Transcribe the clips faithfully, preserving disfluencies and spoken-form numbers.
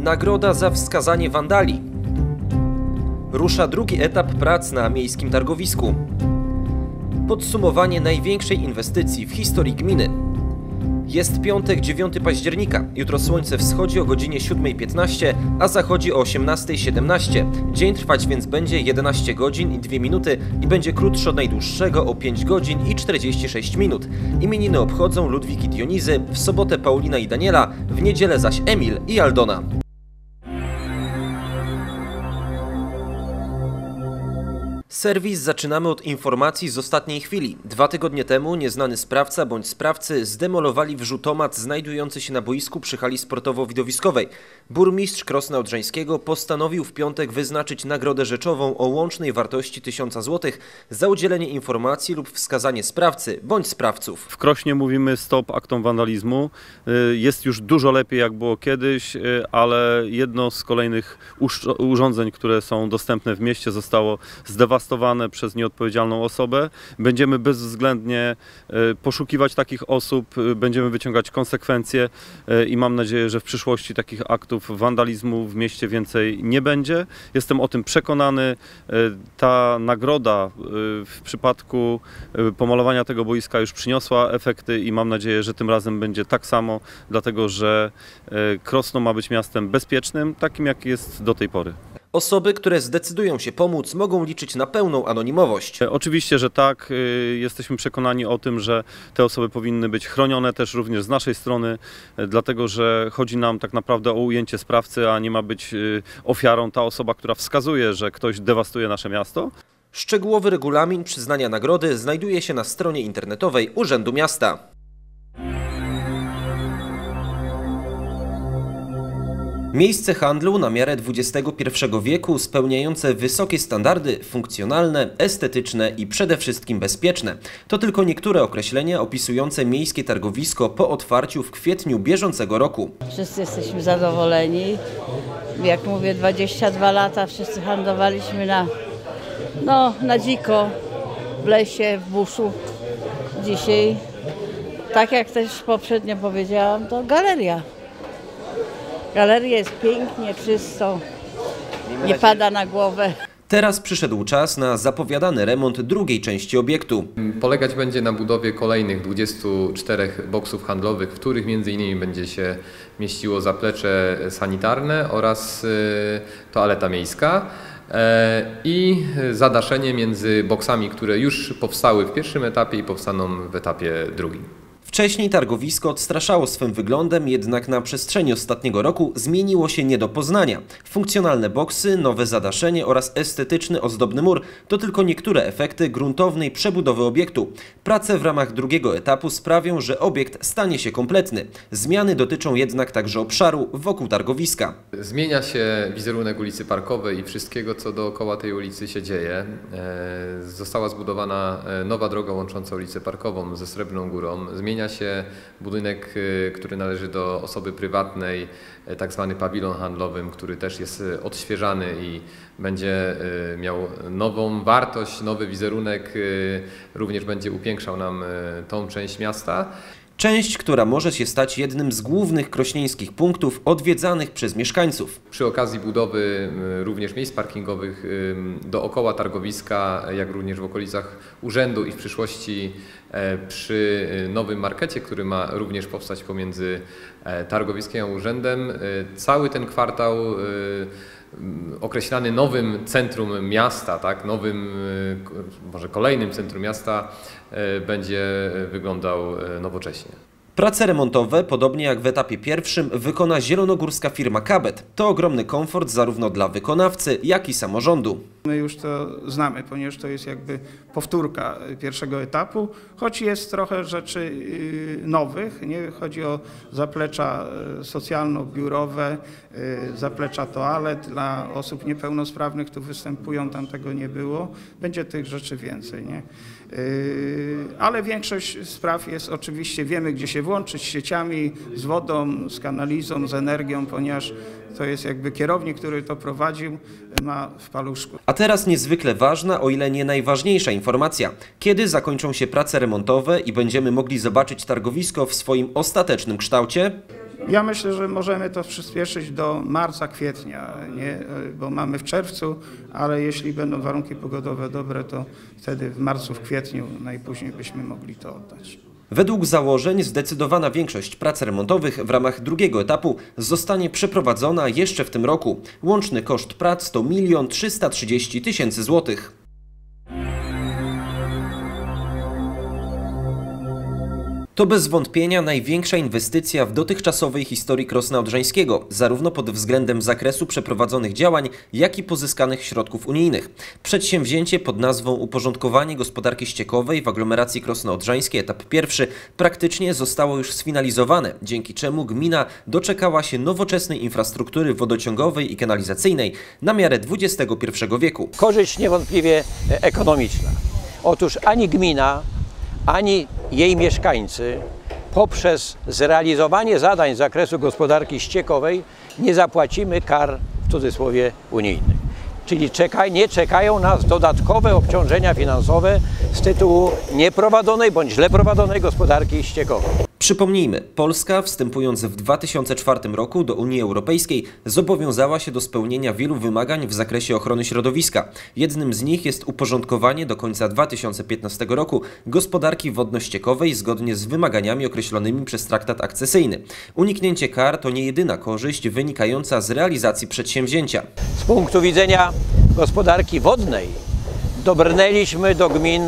Nagroda za wskazanie wandali. Rusza drugi etap prac na miejskim targowisku. Podsumowanie największej inwestycji w historii gminy. Jest piątek, dziewiątego października. Jutro słońce wschodzi o godzinie siódmej piętnaście, a zachodzi o osiemnastej siedemnaście. Dzień trwać więc będzie jedenaście godzin i dwie minuty i będzie krótszy od najdłuższego o pięć godzin i czterdzieści sześć minut. Imieniny obchodzą Ludwik i Dionizy, w sobotę Paulina i Daniela, w niedzielę zaś Emil i Aldona. Serwis zaczynamy od informacji z ostatniej chwili. Dwa tygodnie temu nieznany sprawca bądź sprawcy zdemolowali wrzutomat znajdujący się na boisku przy hali sportowo-widowiskowej. Burmistrz Krosna Odrzańskiego postanowił w piątek wyznaczyć nagrodę rzeczową o łącznej wartości tysiąca złotych za udzielenie informacji lub wskazanie sprawcy bądź sprawców. W Krośnie mówimy stop aktom wandalizmu. Jest już dużo lepiej jak było kiedyś, ale jedno z kolejnych urządzeń, które są dostępne w mieście, zostało zdewastowane przez nieodpowiedzialną osobę. Będziemy bezwzględnie poszukiwać takich osób, będziemy wyciągać konsekwencje i mam nadzieję, że w przyszłości takich aktów wandalizmu w mieście więcej nie będzie. Jestem o tym przekonany. Ta nagroda w przypadku pomalowania tego boiska już przyniosła efekty i mam nadzieję, że tym razem będzie tak samo, dlatego że Krosno ma być miastem bezpiecznym, takim jak jest do tej pory. Osoby, które zdecydują się pomóc, mogą liczyć na pełną anonimowość. Oczywiście, że tak. Jesteśmy przekonani o tym, że te osoby powinny być chronione też również z naszej strony, dlatego że chodzi nam tak naprawdę o ujęcie sprawcy, a nie ma być ofiarą ta osoba, która wskazuje, że ktoś dewastuje nasze miasto. Szczegółowy regulamin przyznania nagrody znajduje się na stronie internetowej Urzędu Miasta. Miejsce handlu na miarę dwudziestego pierwszego wieku, spełniające wysokie standardy, funkcjonalne, estetyczne i przede wszystkim bezpieczne. To tylko niektóre określenia opisujące miejskie targowisko po otwarciu w kwietniu bieżącego roku. Wszyscy jesteśmy zadowoleni. Jak mówię, dwadzieścia dwa lata wszyscy handlowaliśmy na, no, na dziko, w lesie, w buszu. Dzisiaj, tak jak też poprzednio powiedziałam, to galeria. Galeria jest pięknie, czysto, nie pada na głowę. Teraz przyszedł czas na zapowiadany remont drugiej części obiektu. Polegać będzie na budowie kolejnych dwudziestu czterech boksów handlowych, w których między innymi będzie się mieściło zaplecze sanitarne oraz toaleta miejska i zadaszenie między boksami, które już powstały w pierwszym etapie i powstaną w etapie drugim. Wcześniej targowisko odstraszało swym wyglądem, jednak na przestrzeni ostatniego roku zmieniło się nie do poznania. Funkcjonalne boksy, nowe zadaszenie oraz estetyczny, ozdobny mur to tylko niektóre efekty gruntownej przebudowy obiektu. Prace w ramach drugiego etapu sprawią, że obiekt stanie się kompletny. Zmiany dotyczą jednak także obszaru wokół targowiska. Zmienia się wizerunek ulicy Parkowej i wszystkiego, co dookoła tej ulicy się dzieje. Została zbudowana nowa droga łącząca ulicę Parkową ze Srebrną Górą. Zmienia się budynek, który należy do osoby prywatnej, tak zwany pawilon handlowy, który też jest odświeżany i będzie miał nową wartość, nowy wizerunek, również będzie upiększał nam tą część miasta. Część, która może się stać jednym z głównych krośnieńskich punktów odwiedzanych przez mieszkańców. Przy okazji budowy również miejsc parkingowych dookoła targowiska, jak również w okolicach urzędu i w przyszłości przy nowym markecie, który ma również powstać pomiędzy targowiskiem a urzędem, cały ten kwartał określany nowym centrum miasta, tak, nowym, może kolejnym centrum miasta, będzie wyglądał nowocześnie. Prace remontowe, podobnie jak w etapie pierwszym, wykona zielonogórska firma Kabet. To ogromny komfort zarówno dla wykonawcy, jak i samorządu. My już to znamy, ponieważ to jest jakby powtórka pierwszego etapu, choć jest trochę rzeczy nowych. Nie? Chodzi o zaplecza socjalno-biurowe, zaplecza toalet dla osób niepełnosprawnych, tu występują, tam tego nie było. Będzie tych rzeczy więcej. Nie? Ale większość spraw jest oczywiście, wiemy gdzie się włączyć, z sieciami, z wodą, z kanalizą, z energią, ponieważ to jest jakby kierownik, który to prowadził, ma w paluszku. A teraz niezwykle ważna, o ile nie najważniejsza informacja. Kiedy zakończą się prace remontowe i będziemy mogli zobaczyć targowisko w swoim ostatecznym kształcie? Ja myślę, że możemy to przyspieszyć do marca, kwietnia, nie? Bo mamy w czerwcu, ale jeśli będą warunki pogodowe dobre, to wtedy w marcu, w kwietniu najpóźniej byśmy mogli to oddać. Według założeń zdecydowana większość prac remontowych w ramach drugiego etapu zostanie przeprowadzona jeszcze w tym roku. Łączny koszt prac to milion trzysta trzydzieści tysięcy złotych. To bez wątpienia największa inwestycja w dotychczasowej historii Krosna Odrzańskiego, zarówno pod względem zakresu przeprowadzonych działań, jak i pozyskanych środków unijnych. Przedsięwzięcie pod nazwą Uporządkowanie gospodarki ściekowej w aglomeracji Krosno Odrzańskie, etap pierwszy, praktycznie zostało już sfinalizowane, dzięki czemu gmina doczekała się nowoczesnej infrastruktury wodociągowej i kanalizacyjnej na miarę dwudziestego pierwszego wieku. Korzyść niewątpliwie ekonomiczna. Otóż ani gmina, ani jej mieszkańcy poprzez zrealizowanie zadań z zakresu gospodarki ściekowej nie zapłacimy kar, w cudzysłowie, unijnych. Czyli czeka, nie czekają nas dodatkowe obciążenia finansowe z tytułu nieprowadzonej bądź źle prowadzonej gospodarki ściekowej. Przypomnijmy, Polska, wstępując w dwa tysiące czwartym roku do Unii Europejskiej, zobowiązała się do spełnienia wielu wymagań w zakresie ochrony środowiska. Jednym z nich jest uporządkowanie do końca dwa tysiące piętnastego roku gospodarki wodno-ściekowej zgodnie z wymaganiami określonymi przez traktat akcesyjny. Uniknięcie kar to nie jedyna korzyść wynikająca z realizacji przedsięwzięcia. Z punktu widzenia gospodarki wodnej dobrnęliśmy do gmin,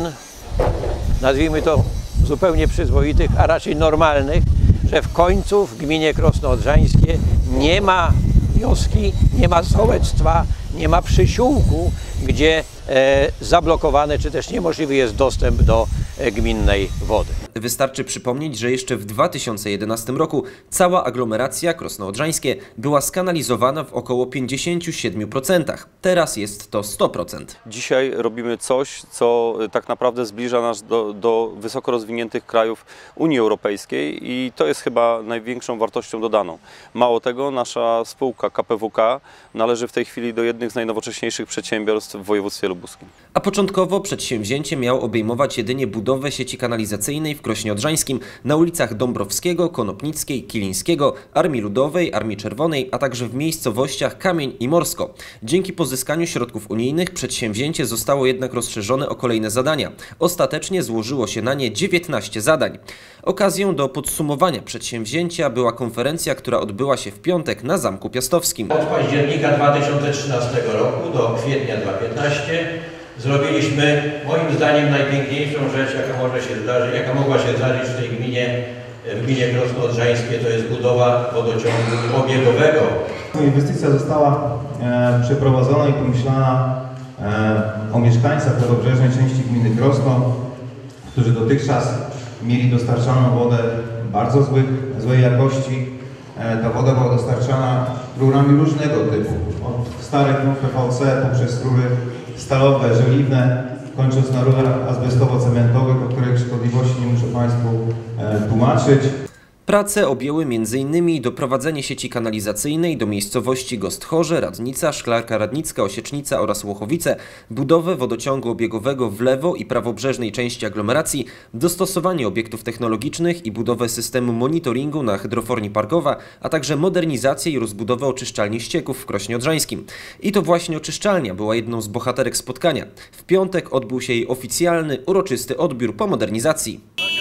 nazwijmy to zupełnie przyzwoitych, a raczej normalnych, że w końcu w gminie Krosno Odrzańskie nie ma wioski, nie ma sołectwa, nie ma przysiłku, gdzie e, zablokowany czy też niemożliwy jest dostęp do e, gminnej wody. Wystarczy przypomnieć, że jeszcze w dwa tysiące jedenastym roku cała aglomeracja Krosno Odrzańskie była skanalizowana w około pięćdziesięciu siedmiu procentach. Teraz jest to sto procent. Dzisiaj robimy coś, co tak naprawdę zbliża nas do, do wysoko rozwiniętych krajów Unii Europejskiej i to jest chyba największą wartością dodaną. Mało tego, nasza spółka K P W K należy w tej chwili do jednych z najnowocześniejszych przedsiębiorstw w województwie lubuskim. A początkowo przedsięwzięcie miało obejmować jedynie budowę sieci kanalizacyjnej w Krośnie Odrzańskim na ulicach Dąbrowskiego, Konopnickiej, Kilińskiego, Armii Ludowej, Armii Czerwonej, a także w miejscowościach Kamień i Morsko. Dzięki pozyskaniu środków unijnych przedsięwzięcie zostało jednak rozszerzone o kolejne zadania. Ostatecznie złożyło się na nie dziewiętnaście zadań. Okazją do podsumowania przedsięwzięcia była konferencja, która odbyła się w piątek na Zamku Piastowskim. Od października dwa tysiące trzynastego roku do kwietnia dwa tysiące piętnastego zrobiliśmy moim zdaniem najpiękniejszą rzecz, jaka może się zdarzyć, jaka mogła się zdarzyć w tej gminie, w gminie Krosno Odrzańskie, to jest budowa wodociągu obiegowego. Inwestycja została e, przeprowadzona i pomyślana e, o mieszkańcach lewobrzeżnej części gminy Krosno, którzy dotychczas mieli dostarczaną wodę bardzo złych, złej jakości. E, ta woda była dostarczana rurami różnego typu, od starych rur P V C poprzez rury stalowe, żeliwne, kończąc na rurach azbestowo-cementowych, o których szkodliwości nie muszę Państwu e, tłumaczyć. Prace objęły między innymi doprowadzenie sieci kanalizacyjnej do miejscowości Gostchorze, Radnica, Szklarka Radnicka, Osiecznica oraz Łochowice, budowę wodociągu obiegowego w lewo i prawobrzeżnej części aglomeracji, dostosowanie obiektów technologicznych i budowę systemu monitoringu na hydroforni Parkowa, a także modernizację i rozbudowę oczyszczalni ścieków w Krośnie Odrzańskim. I to właśnie oczyszczalnia była jedną z bohaterek spotkania. W piątek odbył się jej oficjalny, uroczysty odbiór po modernizacji.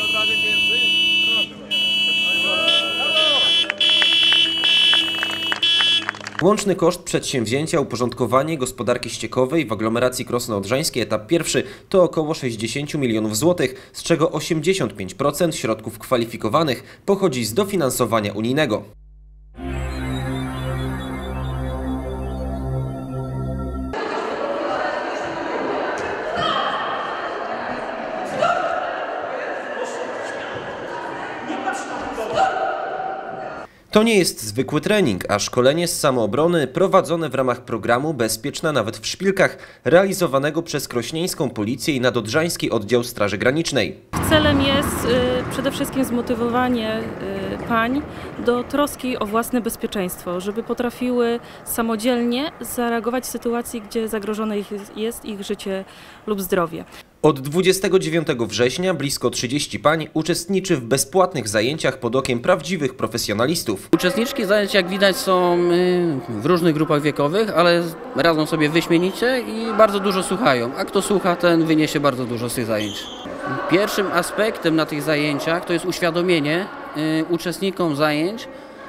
Łączny koszt przedsięwzięcia uporządkowanie gospodarki ściekowej w aglomeracji Krosno Odrzańskie etap pierwszy to około sześćdziesiąt milionów złotych, z czego osiemdziesiąt pięć procent środków kwalifikowanych pochodzi z dofinansowania unijnego. To nie jest zwykły trening, a szkolenie z samoobrony prowadzone w ramach programu Bezpieczna nawet w szpilkach, realizowanego przez krośnieńską policję i nadodrzański oddział Straży Granicznej. Celem jest y, przede wszystkim zmotywowanie y, pań do troski o własne bezpieczeństwo, żeby potrafiły samodzielnie zareagować w sytuacji, gdzie zagrożone ich jest ich życie lub zdrowie. Od dwudziestego dziewiątego września blisko trzydzieści pań uczestniczy w bezpłatnych zajęciach pod okiem prawdziwych profesjonalistów. Uczestniczki zajęć, jak widać, są w różnych grupach wiekowych, ale radzą sobie wyśmienicie i bardzo dużo słuchają. A kto słucha, ten wyniesie bardzo dużo z tych zajęć. Pierwszym aspektem na tych zajęciach to jest uświadomienie uczestnikom zajęć,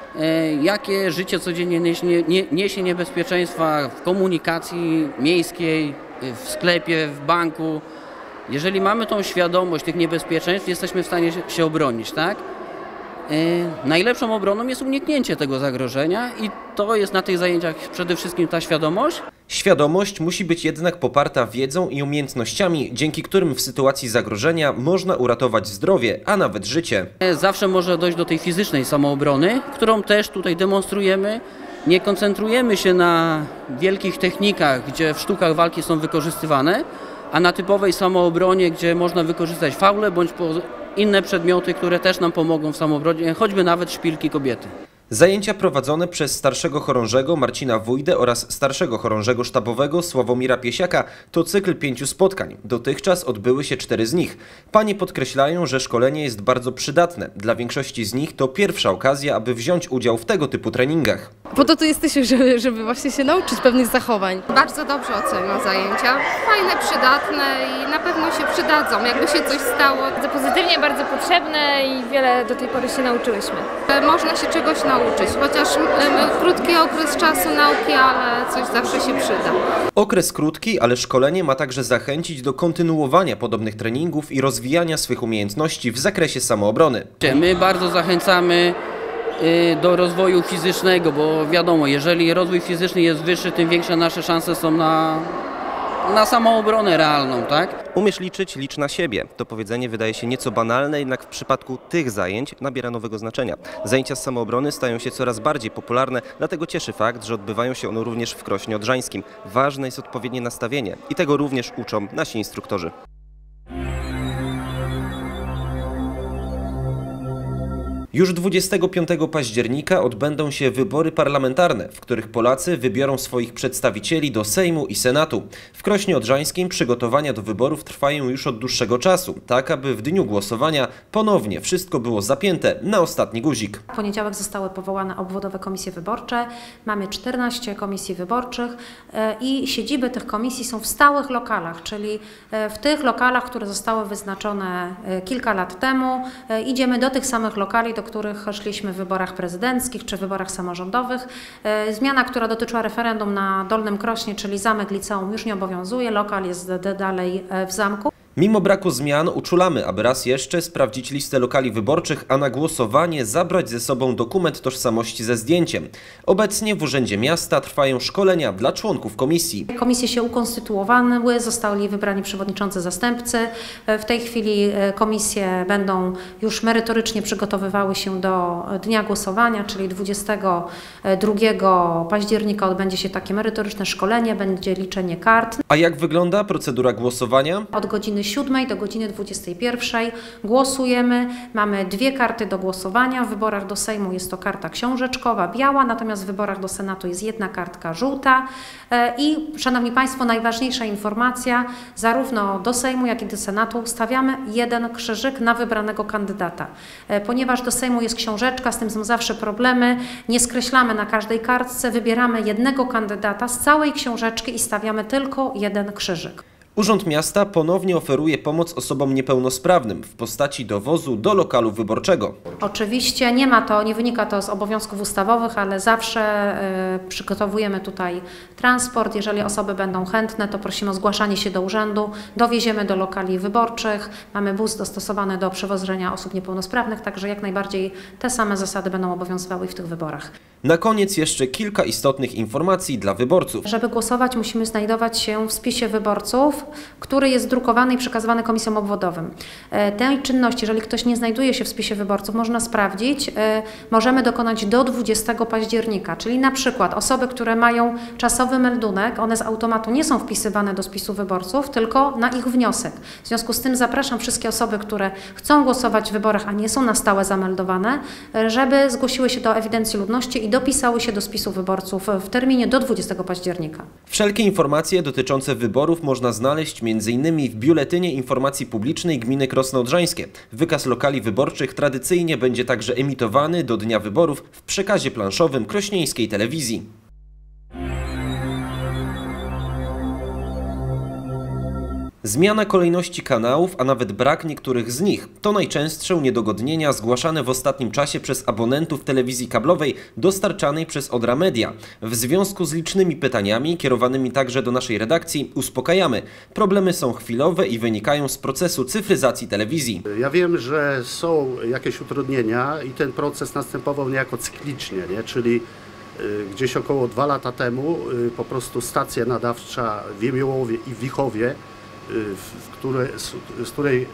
jakie życie codziennie niesie, nie, niesie niebezpieczeństwa w komunikacji miejskiej, w sklepie, w banku. Jeżeli mamy tą świadomość tych niebezpieczeństw, jesteśmy w stanie się obronić, tak? Yy, najlepszą obroną jest uniknięcie tego zagrożenia i to jest na tych zajęciach przede wszystkim ta świadomość. Świadomość musi być jednak poparta wiedzą i umiejętnościami, dzięki którym w sytuacji zagrożenia można uratować zdrowie, a nawet życie. Zawsze może dojść do tej fizycznej samoobrony, którą też tutaj demonstrujemy. Nie koncentrujemy się na wielkich technikach, gdzie w sztukach walki są wykorzystywane, a na typowej samoobronie, gdzie można wykorzystać faule bądź inne przedmioty, które też nam pomogą w samoobronie, choćby nawet szpilki kobiety. Zajęcia prowadzone przez starszego chorążego Marcina Wójdę oraz starszego chorążego sztabowego Sławomira Piesiaka to cykl pięciu spotkań. Dotychczas odbyły się cztery z nich. Panie podkreślają, że szkolenie jest bardzo przydatne. Dla większości z nich to pierwsza okazja, aby wziąć udział w tego typu treningach. Po to tu jesteśmy, żeby, żeby właśnie się nauczyć pewnych zachowań. Bardzo dobrze oceniam zajęcia. Fajne, przydatne i na pewno się przydadzą, jakby się coś stało. Bardzo pozytywnie, bardzo potrzebne i wiele do tej pory się nauczyłyśmy. Można się czegoś nauczyć. nauczyć, chociaż krótki okres czasu nauki, ale coś zawsze się przyda. Okres krótki, ale szkolenie ma także zachęcić do kontynuowania podobnych treningów i rozwijania swych umiejętności w zakresie samoobrony. My bardzo zachęcamy do rozwoju fizycznego, bo wiadomo, jeżeli rozwój fizyczny jest wyższy, tym większe nasze szanse są na na samoobronę realną, tak? Umiesz liczyć, licz na siebie. To powiedzenie wydaje się nieco banalne, jednak w przypadku tych zajęć nabiera nowego znaczenia. Zajęcia z samoobrony stają się coraz bardziej popularne, dlatego cieszy fakt, że odbywają się one również w Krośnie Odrzańskim. Ważne jest odpowiednie nastawienie i tego również uczą nasi instruktorzy. Już dwudziestego piątego października odbędą się wybory parlamentarne, w których Polacy wybiorą swoich przedstawicieli do Sejmu i Senatu. W Krośnie Odrzańskim przygotowania do wyborów trwają już od dłuższego czasu, tak aby w dniu głosowania ponownie wszystko było zapięte na ostatni guzik. W poniedziałek zostały powołane obwodowe komisje wyborcze, mamy czternaście komisji wyborczych i siedziby tych komisji są w stałych lokalach, czyli w tych lokalach, które zostały wyznaczone kilka lat temu. Idziemy do tych samych lokali, do których szliśmy w wyborach prezydenckich czy wyborach samorządowych. Zmiana, która dotyczyła referendum na Dolnym Krośnie, czyli zamek liceum, już nie obowiązuje, lokal jest dalej w zamku. Mimo braku zmian uczulamy, aby raz jeszcze sprawdzić listę lokali wyborczych, a na głosowanie zabrać ze sobą dokument tożsamości ze zdjęciem. Obecnie w Urzędzie Miasta trwają szkolenia dla członków komisji. Komisje się ukonstytuowały, zostali wybrani przewodniczący, zastępcy. W tej chwili komisje będą już merytorycznie przygotowywały się do dnia głosowania, czyli dwudziestego drugiego października odbędzie się takie merytoryczne szkolenie, będzie liczenie kart. A jak wygląda procedura głosowania? Od godziny siódmej do godziny dwudziestej pierwszej głosujemy. Mamy dwie karty do głosowania. W wyborach do Sejmu jest to karta książeczkowa, biała, natomiast w wyborach do Senatu jest jedna kartka żółta. I, szanowni Państwo, najważniejsza informacja, zarówno do Sejmu, jak i do Senatu stawiamy jeden krzyżyk na wybranego kandydata. Ponieważ do Sejmu jest książeczka, z tym są zawsze problemy, nie skreślamy na każdej kartce, wybieramy jednego kandydata z całej książeczki i stawiamy tylko jeden krzyżyk. Urząd Miasta ponownie oferuje pomoc osobom niepełnosprawnym w postaci dowozu do lokalu wyborczego. Oczywiście nie ma to, nie wynika to z obowiązków ustawowych, ale zawsze y, przygotowujemy tutaj transport. Jeżeli osoby będą chętne, to prosimy o zgłaszanie się do urzędu, dowieziemy do lokali wyborczych. Mamy bus dostosowany do przewożenia osób niepełnosprawnych, także jak najbardziej te same zasady będą obowiązywały w tych wyborach. Na koniec jeszcze kilka istotnych informacji dla wyborców. Żeby głosować, musimy znajdować się w spisie wyborców, który jest drukowany i przekazywany komisjom obwodowym. Tej czynności, jeżeli ktoś nie znajduje się w spisie wyborców, można sprawdzić, możemy dokonać do dwudziestego października, czyli na przykład osoby, które mają czasowy meldunek, one z automatu nie są wpisywane do spisu wyborców, tylko na ich wniosek. W związku z tym zapraszam wszystkie osoby, które chcą głosować w wyborach, a nie są na stałe zameldowane, żeby zgłosiły się do ewidencji ludności i dopisały się do spisu wyborców w terminie do dwudziestego października. Wszelkie informacje dotyczące wyborów można znaleźć znaleźć między innymi w Biuletynie Informacji Publicznej Gminy Krosno Odrzańskie. Wykaz lokali wyborczych tradycyjnie będzie także emitowany do dnia wyborów w przekazie planszowym krośnieńskiej telewizji. Zmiana kolejności kanałów, a nawet brak niektórych z nich, to najczęstsze niedogodnienia zgłaszane w ostatnim czasie przez abonentów telewizji kablowej dostarczanej przez Odra Media. W związku z licznymi pytaniami, kierowanymi także do naszej redakcji, uspokajamy. Problemy są chwilowe i wynikają z procesu cyfryzacji telewizji. Ja wiem, że są jakieś utrudnienia i ten proces następował niejako cyklicznie, nie? Czyli gdzieś około dwa lata temu po prostu stacja nadawcza w Jemiołowie i w Wichowie, w które, z której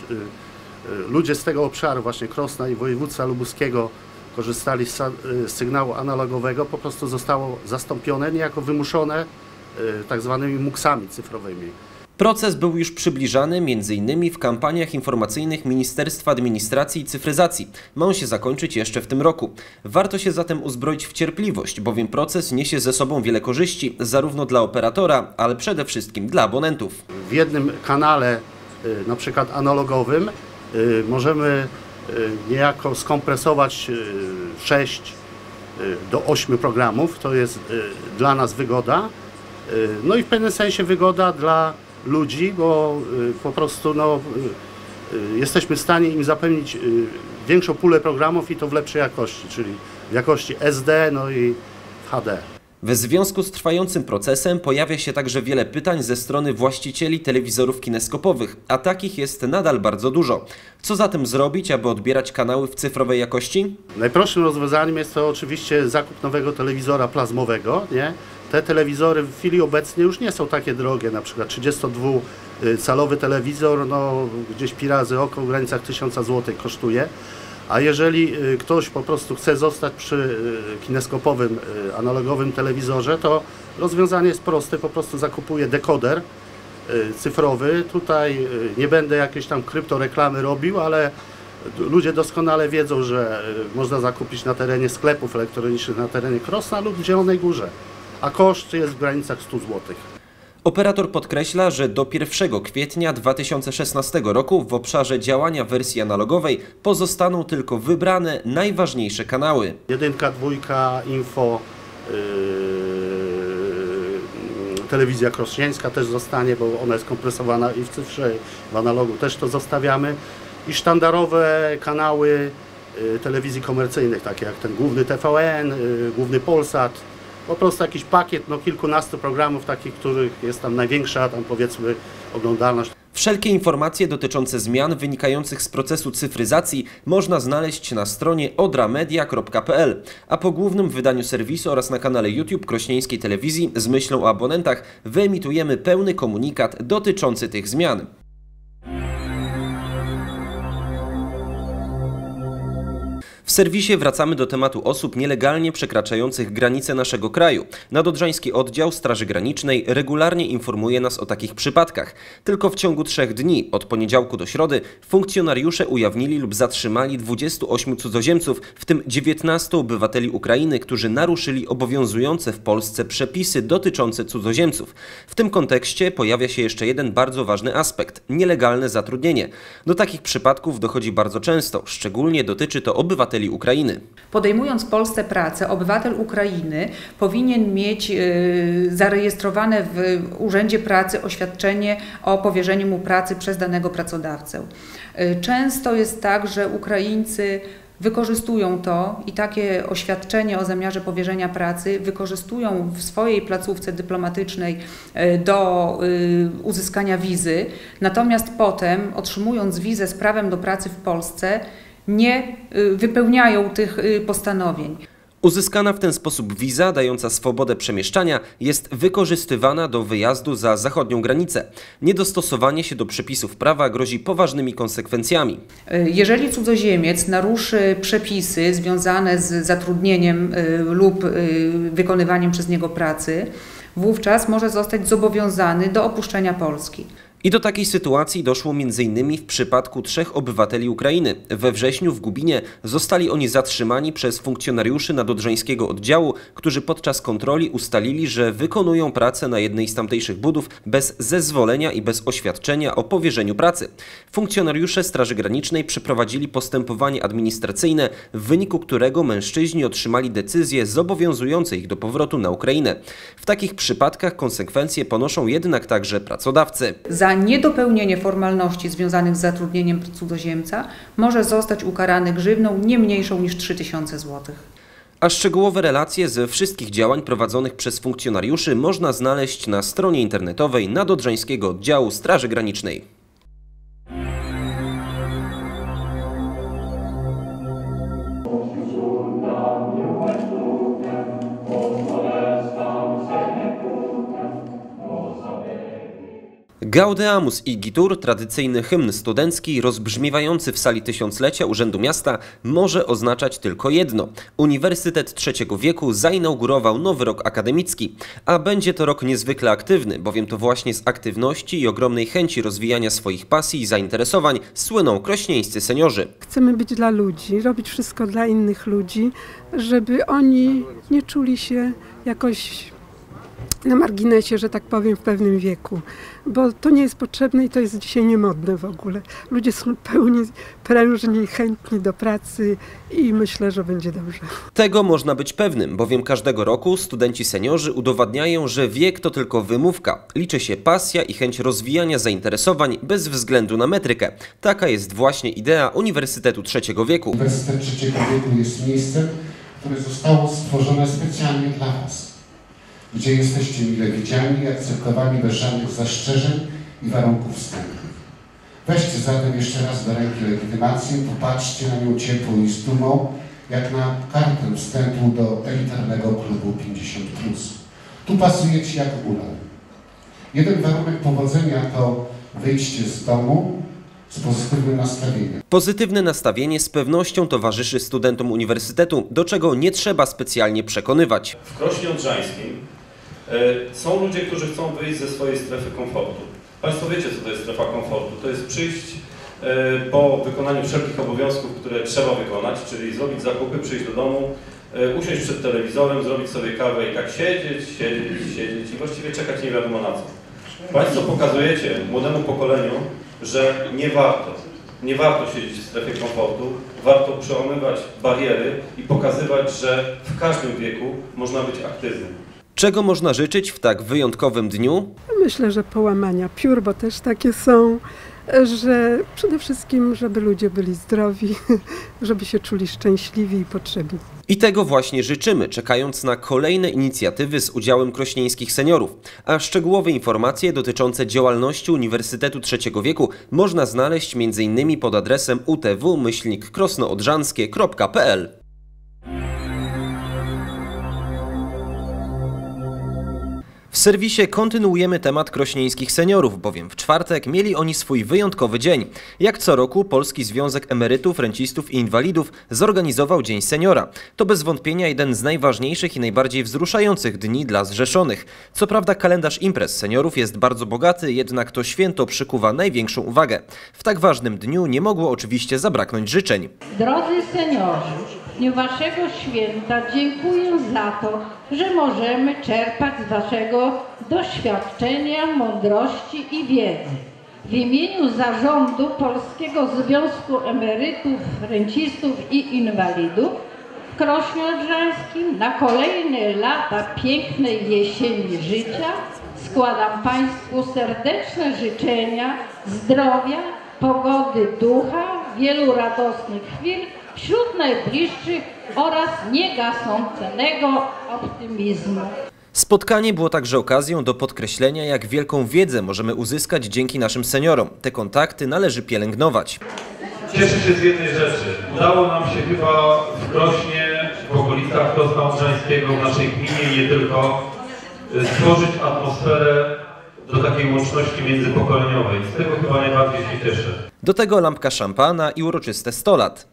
ludzie z tego obszaru, właśnie Krosna i województwa lubuskiego, korzystali z sygnału analogowego, po prostu zostało zastąpione, niejako wymuszone tak zwanymi muksami cyfrowymi. Proces był już przybliżany między innymi w kampaniach informacyjnych Ministerstwa Administracji i Cyfryzacji. Ma on się zakończyć jeszcze w tym roku. Warto się zatem uzbroić w cierpliwość, bowiem proces niesie ze sobą wiele korzyści, zarówno dla operatora, ale przede wszystkim dla abonentów. W jednym kanale, na przykład analogowym, możemy niejako skompresować sześć do ośmiu programów. To jest dla nas wygoda. No i w pewnym sensie wygoda dla ludzi, bo po prostu no, jesteśmy w stanie im zapewnić większą pulę programów i to w lepszej jakości, czyli w jakości S D, no i H D. W związku z trwającym procesem pojawia się także wiele pytań ze strony właścicieli telewizorów kineskopowych, a takich jest nadal bardzo dużo. Co zatem zrobić, aby odbierać kanały w cyfrowej jakości? Najprostszym rozwiązaniem jest to oczywiście zakup nowego telewizora plazmowego, nie? Te telewizory w chwili obecnej już nie są takie drogie, na przykład trzydziestodwucalowy telewizor, no gdzieś pi razy oko w granicach tysiąca złotych kosztuje. A jeżeli ktoś po prostu chce zostać przy kineskopowym, analogowym telewizorze, to rozwiązanie jest proste, po prostu zakupuje dekoder cyfrowy. Tutaj nie będę jakiejś tam kryptoreklamy robił, ale ludzie doskonale wiedzą, że można zakupić na terenie sklepów elektronicznych na terenie Krosna lub w Zielonej Górze, a koszt jest w granicach stu złotych. Operator podkreśla, że do pierwszego kwietnia dwa tysiące szesnastego roku w obszarze działania wersji analogowej pozostaną tylko wybrane najważniejsze kanały. Jedynka, dwójka, info, yy, telewizja krośnieńska też zostanie, bo ona jest kompresowana i w cyfrze, i w analogu też to zostawiamy. I sztandarowe kanały yy, telewizji komercyjnych, takie jak ten główny T V N, yy, główny Polsat. Po prostu jakiś pakiet, no kilkunastu programów takich, których jest tam największa, tam powiedzmy, oglądalność. Wszelkie informacje dotyczące zmian wynikających z procesu cyfryzacji można znaleźć na stronie odramedia kropka p l, a po głównym wydaniu serwisu oraz na kanale YouTube Krośnieńskiej Telewizji z myślą o abonentach wyemitujemy pełny komunikat dotyczący tych zmian. W serwisie wracamy do tematu osób nielegalnie przekraczających granice naszego kraju. Nadodrzański Oddział Straży Granicznej regularnie informuje nas o takich przypadkach. Tylko w ciągu trzech dni, od poniedziałku do środy, funkcjonariusze ujawnili lub zatrzymali dwudziestu ośmiu cudzoziemców, w tym dziewiętnastu obywateli Ukrainy, którzy naruszyli obowiązujące w Polsce przepisy dotyczące cudzoziemców. W tym kontekście pojawia się jeszcze jeden bardzo ważny aspekt – nielegalne zatrudnienie. Do takich przypadków dochodzi bardzo często, szczególnie dotyczy to obywateli Ukrainy. Podejmując w Polsce pracę, obywatel Ukrainy powinien mieć y, zarejestrowane w Urzędzie Pracy oświadczenie o powierzeniu mu pracy przez danego pracodawcę. Y, często jest tak, że Ukraińcy wykorzystują to i takie oświadczenie o zamiarze powierzenia pracy wykorzystują w swojej placówce dyplomatycznej do uzyskania wizy, natomiast potem, otrzymując wizę z prawem do pracy w Polsce, nie wypełniają tych postanowień. Uzyskana w ten sposób wiza dająca swobodę przemieszczania jest wykorzystywana do wyjazdu za zachodnią granicę. Niedostosowanie się do przepisów prawa grozi poważnymi konsekwencjami. Jeżeli cudzoziemiec naruszy przepisy związane z zatrudnieniem lub wykonywaniem przez niego pracy, wówczas może zostać zobowiązany do opuszczenia Polski. I do takiej sytuacji doszło między innymi w przypadku trzech obywateli Ukrainy. We wrześniu w Gubinie zostali oni zatrzymani przez funkcjonariuszy nadodrzańskiego oddziału, którzy podczas kontroli ustalili, że wykonują pracę na jednej z tamtejszych budów bez zezwolenia i bez oświadczenia o powierzeniu pracy. Funkcjonariusze Straży Granicznej przeprowadzili postępowanie administracyjne, w wyniku którego mężczyźni otrzymali decyzje zobowiązujące ich do powrotu na Ukrainę. W takich przypadkach konsekwencje ponoszą jednak także pracodawcy. Za niedopełnienie formalności związanych z zatrudnieniem cudzoziemca może zostać ukarany grzywną nie mniejszą niż trzy tysiące złotych. A szczegółowe relacje ze wszystkich działań prowadzonych przez funkcjonariuszy można znaleźć na stronie internetowej Nadodrzańskiego Oddziału Straży Granicznej. Gaudeamus Igitur, tradycyjny hymn studencki rozbrzmiewający w sali tysiąclecia Urzędu Miasta, może oznaczać tylko jedno. Uniwersytet trzeciego wieku zainaugurował nowy rok akademicki, a będzie to rok niezwykle aktywny, bowiem to właśnie z aktywności i ogromnej chęci rozwijania swoich pasji i zainteresowań słyną krośnieńscy seniorzy. Chcemy być dla ludzi, robić wszystko dla innych ludzi, żeby oni nie czuli się jakoś na marginesie, że tak powiem, w pewnym wieku, bo to nie jest potrzebne i to jest dzisiaj niemodne w ogóle. Ludzie są pełni, prężni, chętni do pracy i myślę, że będzie dobrze. Tego można być pewnym, bowiem każdego roku studenci seniorzy udowadniają, że wiek to tylko wymówka. Liczy się pasja i chęć rozwijania zainteresowań bez względu na metrykę. Taka jest właśnie idea Uniwersytetu trzeciego wieku. Uniwersytet trzeciego wieku jest miejscem, które zostało stworzone specjalnie dla Was, gdzie jesteście mile widziani i akceptowani bez żadnych zastrzeżeń i warunków wstępnych. Weźcie zatem jeszcze raz do ręki legitymację, popatrzcie na nią ciepło i z dumą, jak na kartę wstępu do elitarnego klubu pięćdziesiąt plus. Tu pasujecie jak ular. Jeden warunek powodzenia to wyjście z domu z pozytywnym nastawieniem. Pozytywne nastawienie z pewnością towarzyszy studentom uniwersytetu, do czego nie trzeba specjalnie przekonywać. W Krośnie Odrzańskim są ludzie, którzy chcą wyjść ze swojej strefy komfortu. Państwo wiecie, co to jest strefa komfortu. To jest przyjść po wykonaniu wszelkich obowiązków, które trzeba wykonać, czyli zrobić zakupy, przyjść do domu, usiąść przed telewizorem, zrobić sobie kawę i tak siedzieć, siedzieć, siedzieć i właściwie czekać nie wiadomo na co. Państwo pokazujecie młodemu pokoleniu, że nie warto, nie warto siedzieć w strefie komfortu, warto przełamywać bariery i pokazywać, że w każdym wieku można być aktywnym. Czego można życzyć w tak wyjątkowym dniu? Myślę, że połamania piór, bo też takie są, że przede wszystkim, żeby ludzie byli zdrowi, żeby się czuli szczęśliwi i potrzebni. I tego właśnie życzymy, czekając na kolejne inicjatywy z udziałem krośnieńskich seniorów. A szczegółowe informacje dotyczące działalności Uniwersytetu trzeciego wieku można znaleźć między innymi pod adresem u t w myślnik krosnoodrzańskie kropka p l. W serwisie kontynuujemy temat krośnieńskich seniorów, bowiem w czwartek mieli oni swój wyjątkowy dzień. Jak co roku Polski Związek Emerytów, Rencistów i Inwalidów zorganizował Dzień Seniora. To bez wątpienia jeden z najważniejszych i najbardziej wzruszających dni dla zrzeszonych. Co prawda kalendarz imprez seniorów jest bardzo bogaty, jednak to święto przykuwa największą uwagę. W tak ważnym dniu nie mogło oczywiście zabraknąć życzeń. Drodzy seniorzy, w dniu Waszego święta dziękuję za to, że możemy czerpać z Waszego doświadczenia, mądrości i wiedzy. W imieniu zarządu Polskiego Związku Emerytów, Rencistów i Inwalidów w Krośnie Odrzańskim na kolejne lata pięknej jesieni życia składam Państwu serdeczne życzenia zdrowia, pogody ducha, wielu radosnych chwil wśród najbliższych oraz niegasnącego optymizmu. Spotkanie było także okazją do podkreślenia, jak wielką wiedzę możemy uzyskać dzięki naszym seniorom. Te kontakty należy pielęgnować. Cieszę się z jednej rzeczy. Udało nam się chyba w Krośnie, w okolicach Krosna Odrzańskiego, w naszej gminie nie tylko stworzyć atmosferę do takiej łączności międzypokoleniowej. Z tego chyba najbardziej się cieszę. Do tego lampka szampana i uroczyste sto lat.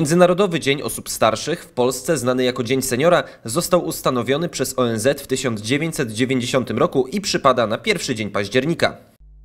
Międzynarodowy Dzień Osób Starszych, w Polsce znany jako Dzień Seniora, został ustanowiony przez O N Z w tysiąc dziewięćset dziewięćdziesiątym roku i przypada na pierwszy dzień października.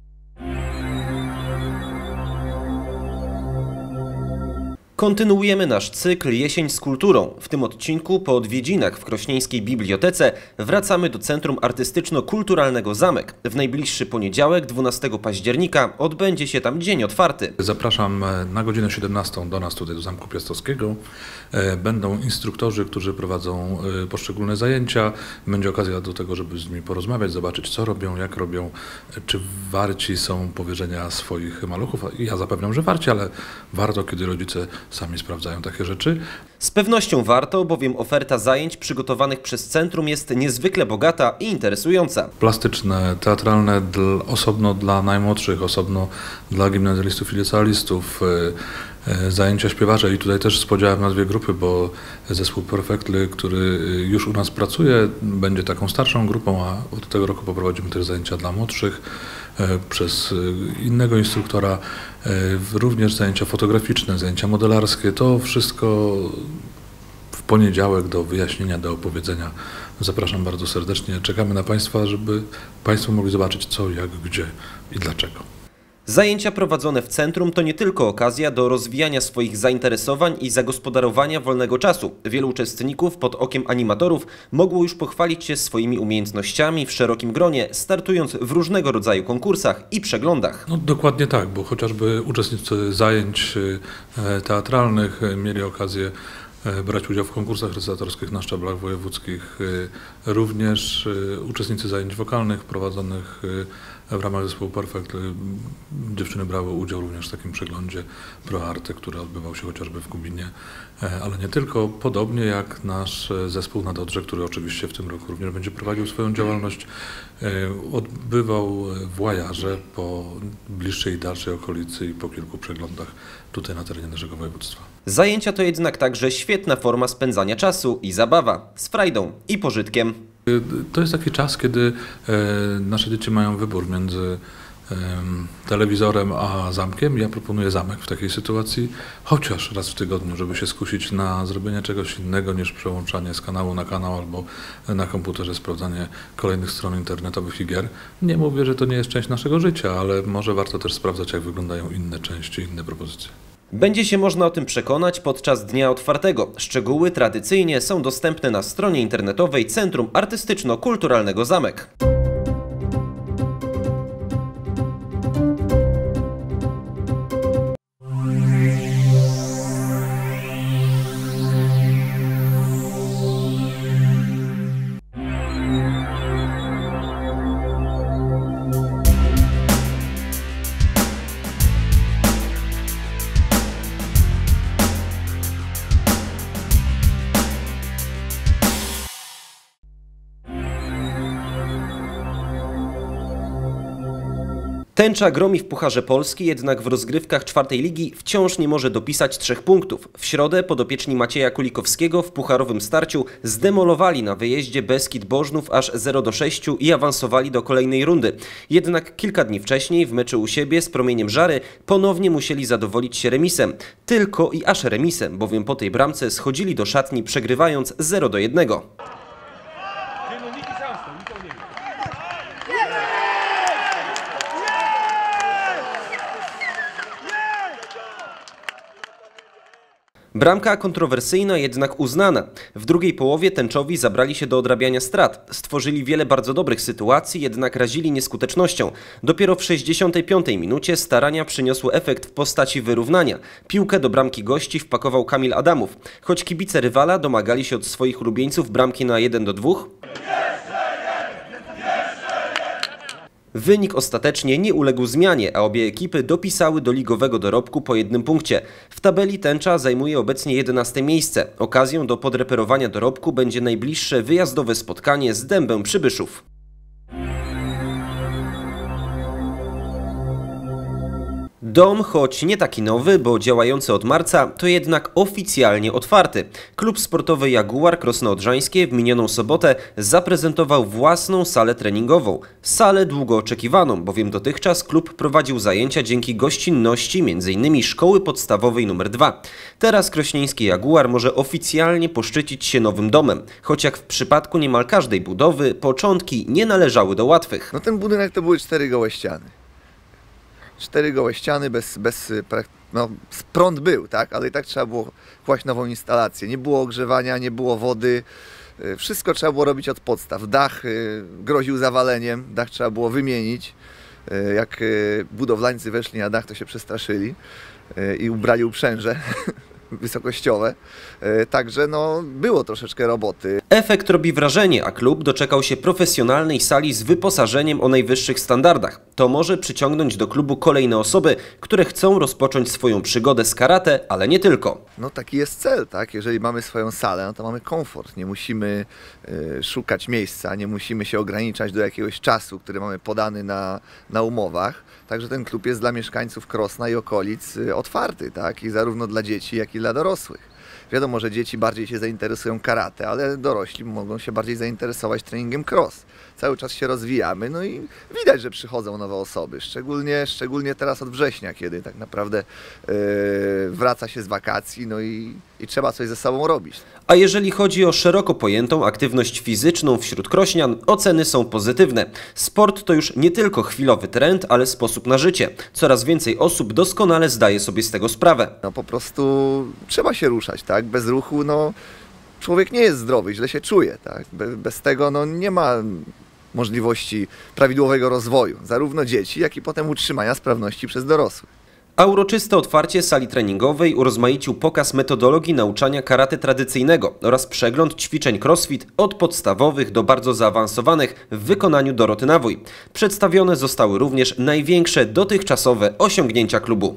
Kontynuujemy nasz cykl Jesień z kulturą. W tym odcinku po odwiedzinach w krośnieńskiej bibliotece wracamy do Centrum Artystyczno-Kulturalnego Zamek. W najbliższy poniedziałek, dwunastego października, odbędzie się tam dzień otwarty. Zapraszam na godzinę siedemnastą do nas tutaj do Zamku Piastowskiego. Będą instruktorzy, którzy prowadzą poszczególne zajęcia. Będzie okazja do tego, żeby z nimi porozmawiać, zobaczyć co robią, jak robią, czy warci są powierzenia swoich maluchów. Ja zapewniam, że warci, ale warto, kiedy rodzice sami sprawdzają takie rzeczy. Z pewnością warto, bowiem oferta zajęć przygotowanych przez centrum jest niezwykle bogata i interesująca. Plastyczne, teatralne, dl, osobno dla najmłodszych, osobno dla gimnazjalistów i licealistów, zajęcia śpiewacze i tutaj też z podziałem na dwie grupy, bo zespół Perfectly, który już u nas pracuje, będzie taką starszą grupą, a od tego roku poprowadzimy też zajęcia dla młodszych przez innego instruktora, również zajęcia fotograficzne, zajęcia modelarskie. To wszystko w poniedziałek do wyjaśnienia, do opowiedzenia. Zapraszam bardzo serdecznie. Czekamy na Państwa, żeby Państwo mogli zobaczyć co, jak, gdzie i dlaczego. Zajęcia prowadzone w centrum to nie tylko okazja do rozwijania swoich zainteresowań i zagospodarowania wolnego czasu. Wielu uczestników pod okiem animatorów mogło już pochwalić się swoimi umiejętnościami w szerokim gronie, startując w różnego rodzaju konkursach i przeglądach. No, dokładnie tak, bo chociażby uczestnicy zajęć teatralnych mieli okazję brać udział w konkursach recytatorskich na szczeblach wojewódzkich. Również uczestnicy zajęć wokalnych prowadzonych w ramach zespołu Perfect. Dziewczyny brały udział również w takim przeglądzie ProArty, który odbywał się chociażby w Kubinie, ale nie tylko. Podobnie jak nasz zespół na Dodrze, który oczywiście w tym roku również będzie prowadził swoją działalność, odbywał w Łajarze po bliższej i dalszej okolicy i po kilku przeglądach tutaj na terenie naszego województwa. Zajęcia to jednak także świetna forma spędzania czasu i zabawa z frajdą i pożytkiem. To jest taki czas, kiedy nasze dzieci mają wybór między telewizorem a zamkiem. Ja proponuję zamek w takiej sytuacji, chociaż raz w tygodniu, żeby się skusić na zrobienie czegoś innego niż przełączanie z kanału na kanał albo na komputerze sprawdzanie kolejnych stron internetowych i gier. Nie mówię, że to nie jest część naszego życia, ale może warto też sprawdzać, jak wyglądają inne części, inne propozycje. Będzie się można o tym przekonać podczas Dnia Otwartego. Szczegóły tradycyjnie są dostępne na stronie internetowej Centrum Artystyczno-Kulturalnego Zamek. Tęcza gromi w Pucharze Polski, jednak w rozgrywkach czwartej ligi wciąż nie może dopisać trzech punktów. W środę podopieczni Macieja Kulikowskiego w pucharowym starciu zdemolowali na wyjeździe Beskid Bożnów aż zero do sześciu i awansowali do kolejnej rundy. Jednak kilka dni wcześniej w meczu u siebie z Promieniem Żary ponownie musieli zadowolić się remisem. Tylko i aż remisem, bowiem po tej bramce schodzili do szatni przegrywając zero do jednego. Bramka kontrowersyjna, jednak uznana. W drugiej połowie tęczowi zabrali się do odrabiania strat. Stworzyli wiele bardzo dobrych sytuacji, jednak razili nieskutecznością. Dopiero w sześćdziesiątej piątej minucie starania przyniosły efekt w postaci wyrównania. Piłkę do bramki gości wpakował Kamil Adamów. Choć kibice rywala domagali się od swoich ulubieńców bramki na jeden do dwóch, wynik ostatecznie nie uległ zmianie, a obie ekipy dopisały do ligowego dorobku po jednym punkcie. W tabeli Tęcza zajmuje obecnie jedenaste miejsce. Okazją do podreperowania dorobku będzie najbliższe wyjazdowe spotkanie z Dębem Przybyszów. Dom, choć nie taki nowy, bo działający od marca, to jednak oficjalnie otwarty. Klub sportowy Jaguar Krosno Odrzańskie w minioną sobotę zaprezentował własną salę treningową. Salę długo oczekiwaną, bowiem dotychczas klub prowadził zajęcia dzięki gościnności między innymi Szkoły Podstawowej numer dwa. Teraz krośnieński Jaguar może oficjalnie poszczycić się nowym domem, choć jak w przypadku niemal każdej budowy, początki nie należały do łatwych. No ten budynek to były cztery gołe ściany. Cztery gołe ściany, bez, bez, no, prąd był, tak? Ale i tak trzeba było kłaść nową instalację. Nie było ogrzewania, nie było wody. Wszystko trzeba było robić od podstaw. Dach groził zawaleniem, dach trzeba było wymienić. Jak budowlańcy weszli na dach, to się przestraszyli i ubrali uprzęże wysokościowe. Także no, było troszeczkę roboty. Efekt robi wrażenie, a klub doczekał się profesjonalnej sali z wyposażeniem o najwyższych standardach. To może przyciągnąć do klubu kolejne osoby, które chcą rozpocząć swoją przygodę z karate, ale nie tylko. No taki jest cel, tak? Jeżeli mamy swoją salę, no to mamy komfort. Nie musimy y, szukać miejsca, nie musimy się ograniczać do jakiegoś czasu, który mamy podany na, na umowach. Także ten klub jest dla mieszkańców Krosna i okolic y, otwarty, tak? I zarówno dla dzieci, jak i dla dorosłych. Wiadomo, że dzieci bardziej się zainteresują karate, ale dorośli mogą się bardziej zainteresować treningiem cross. Cały czas się rozwijamy, no i widać, że przychodzą nowe osoby, szczególnie, szczególnie teraz od września, kiedy tak naprawdę yy, wraca się z wakacji, no i, i trzeba coś ze sobą robić. A jeżeli chodzi o szeroko pojętą aktywność fizyczną wśród krośnian, oceny są pozytywne. Sport to już nie tylko chwilowy trend, ale sposób na życie. Coraz więcej osób doskonale zdaje sobie z tego sprawę. No po prostu trzeba się ruszać, tak? Bez ruchu, no człowiek nie jest zdrowy, źle się czuje, tak? Bez, bez tego no nie ma możliwości prawidłowego rozwoju, zarówno dzieci, jak i potem utrzymania sprawności przez dorosłych. A uroczyste otwarcie sali treningowej urozmaicił pokaz metodologii nauczania karate tradycyjnego oraz przegląd ćwiczeń crossfit od podstawowych do bardzo zaawansowanych w wykonaniu Doroty Nawój. Przedstawione zostały również największe dotychczasowe osiągnięcia klubu.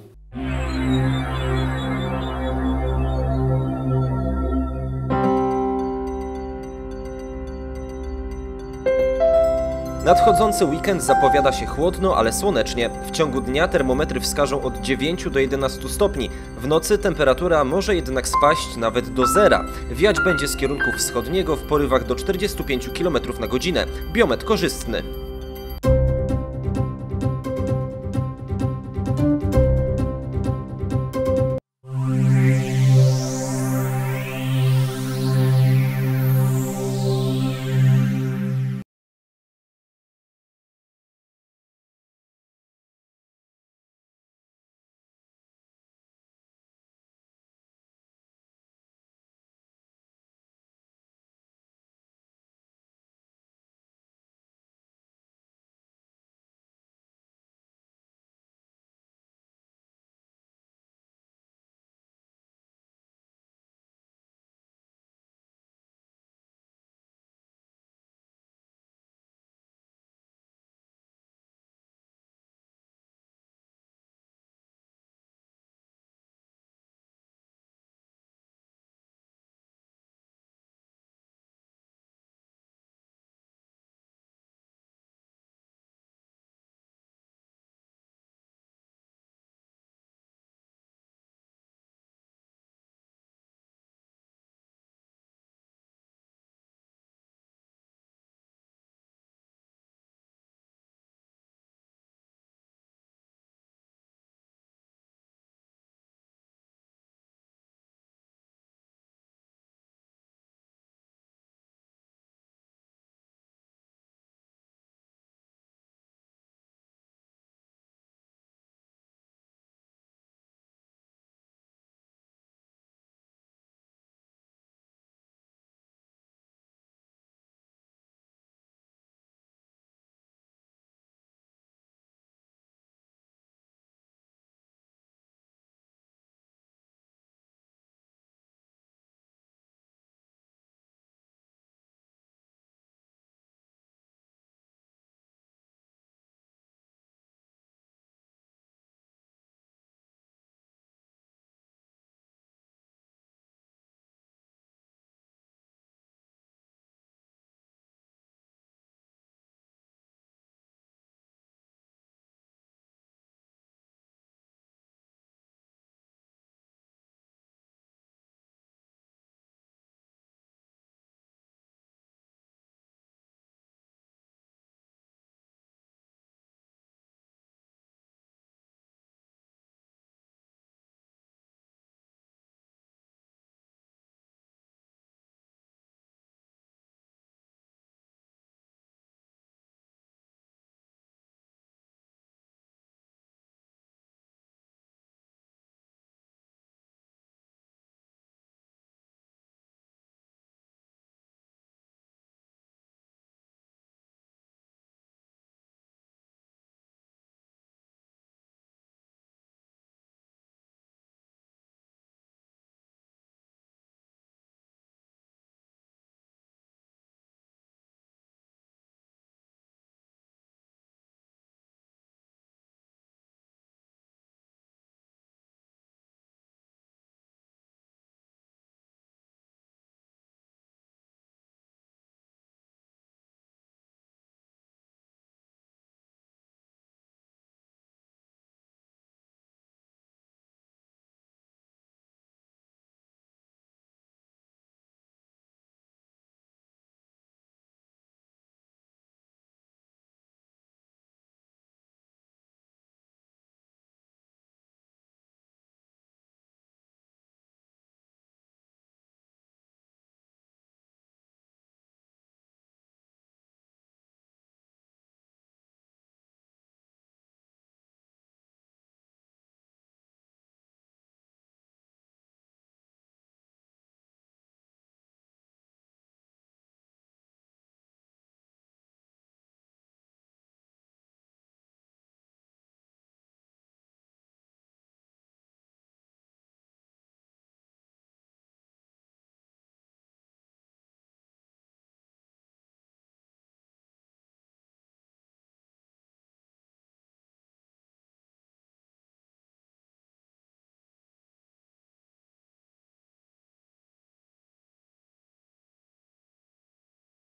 Nadchodzący weekend zapowiada się chłodno, ale słonecznie. W ciągu dnia termometry wskażą od dziewięciu do jedenastu stopni. W nocy temperatura może jednak spaść nawet do zera. Wiać będzie z kierunku wschodniego w porywach do czterdziestu pięciu kilometrów na godzinę. Biometr korzystny.